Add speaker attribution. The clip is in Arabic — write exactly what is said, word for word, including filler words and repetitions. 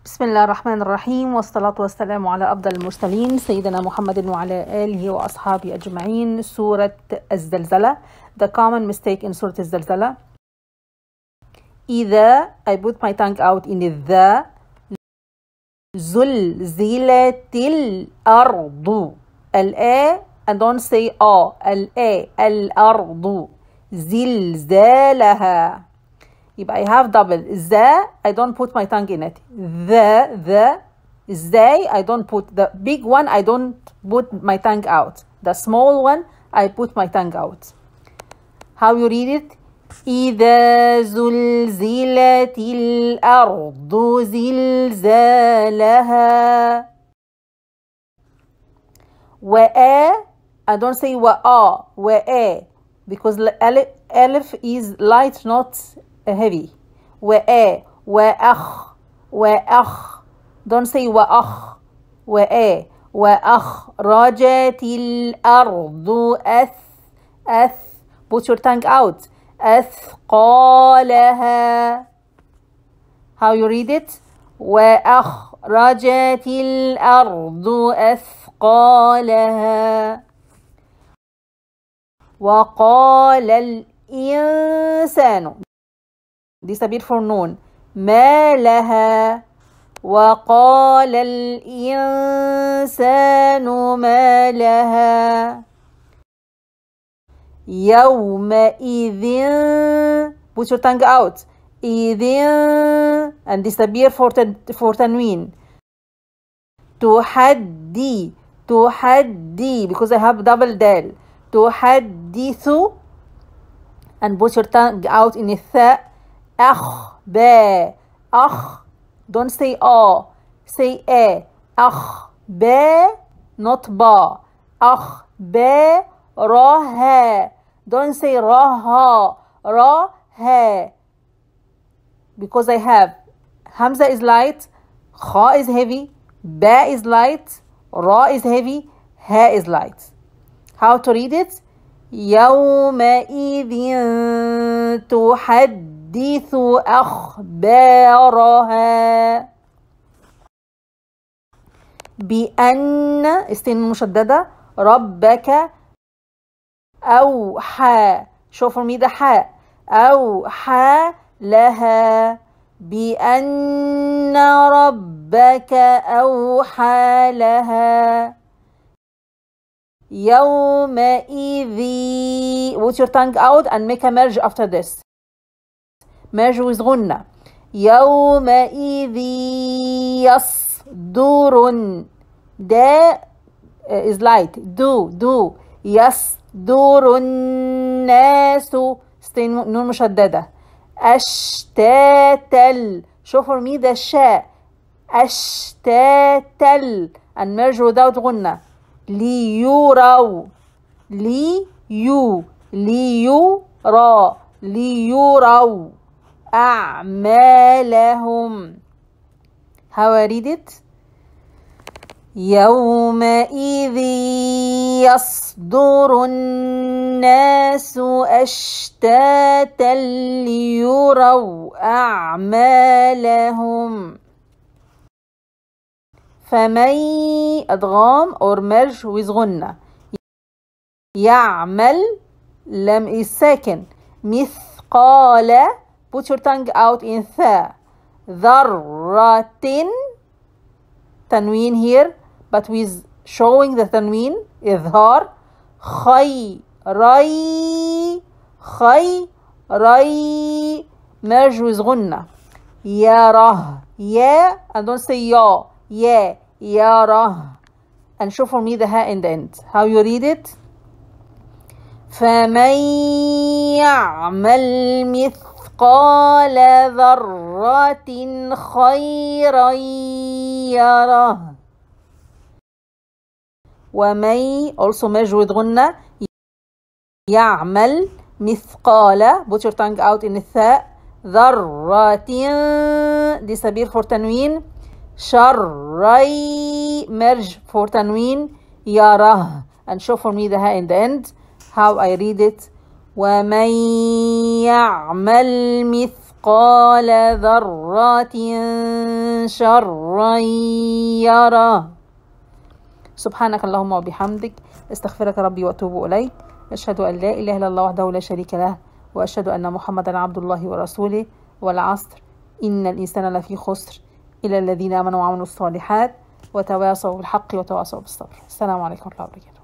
Speaker 1: بسم الله الرحمن الرحيم، والصلاة والسلام على أفضل المرسلين سيدنا محمد وعلى آله وأصحابه أجمعين. سورة الزلزلة. The common mistake in سورة الزلزلة. إذا I put my tongue out in the زلزلت الأرض. الآ and don't say آ. الآ الأرض زلزالها. يبقى I have double. the I don't put my tongue in it. The the they I don't put. The big one I don't put my tongue out. The small one I put my tongue out. How you read it? إذا زلزلت الأرض زلزالها. وآ I don't say وآ وآ because ألف is light, not heavy. وآ وأخ وأخ don't say وأخ وآ وأخرجت الأرض أث أث put your tongue out. أثقالها. How you read it? وأخرجت الأرض أثقالها. وقال الإنسان دي سبيل for نون ما لها. وقال الإنسان ما لها. يومئذ put your tongue out. إذن and disappear for, for تنوين. تحدي تحدي because I have double دال. تحدث and put your tongue out in الثاء. أخبار أخ don't say آ say A. أخبار not با. أخبارها don't say راها راها because I have Hamza is light, Kha is heavy, Ba is light, Ra is heavy, Ha is light. How to read it? يومئذ تحدث أخبارها بأن استن مشددة ربك أوحى. show for me the حاء. أوحى لها بأن ربك أوحى لها. يومئذ put your tongue out and make a merge after this. merge with غنة. يومئذ يصدر دا is light. do do يصدر الناس نون مشددة. أشتاتا show for me the شاء. أشتاتا and merge without غنة. ليروا ليو ليرى ليروا أعمالهم. How I read it? يومئذ يصدر الناس أشتاتا ليروا أعمالهم. فمن أدغام or merge with غنة. يعمل لم is second. مثقال put your tongue out in ثاء. ذرة تنوين here but with showing the تنوين إظهار. خيري خيري merge with غنة. يره يا and don't say يا يا يره and show for me the ha in the end. How you read it? فمن يعمل مثقال ذرة خيرا يره. ومن also merge with غنة. يعمل مثقال put your tongue out in الثاء. ذرة disappear for تنوين. شري merge for تنوين. يره and show for me the ha in the end. How I read it? ومن يعمل مثقال مثقال ذرة شرا يره. سبحانك اللهم وبحمدك، استغفرك ربي وأتوب إليك. أشهد أن لا إله إلا الله وحده لا شريك له، وأشهد أن محمدا عبد الله ورسوله. والعصر إن الإنسان لفي خسر إلا الذين آمنوا وعملوا الصالحات وتواصوا بالحق وتواصوا بالصبر. السلام عليكم ورحمة الله وبركاته.